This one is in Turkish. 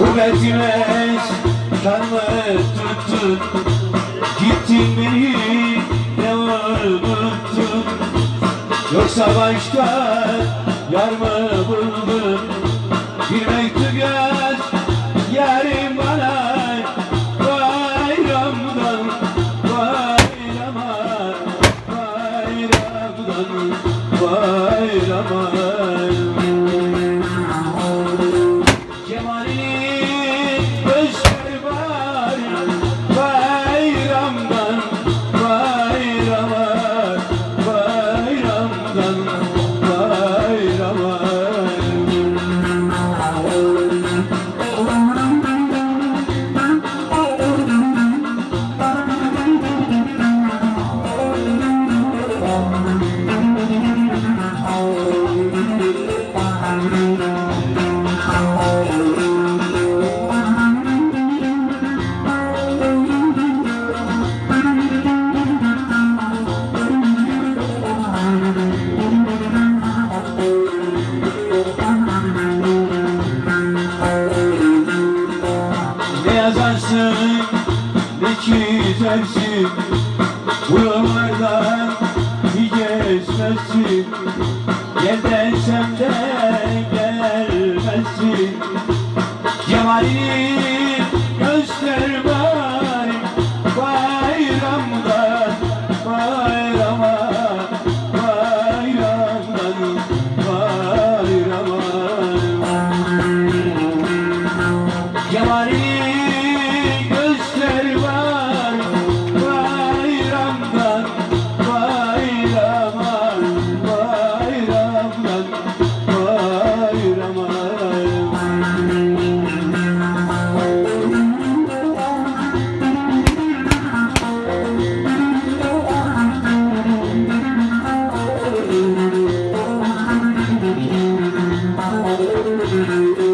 Gurbetime karnı tuttun, gittin beni ne unuttun, yoksa başka yar mı buldun? Bir mektup yaz yarim bana, bayramdan bayrama, bayramdan bayrama. Ne yazarsın, ne çizersin, bu yollardan hiç geçmezsin. Gel desem de gelmezsin. Cemalini göster bari, bayramdan bayrama, bayramdan bayrama. Cemalini Thank you.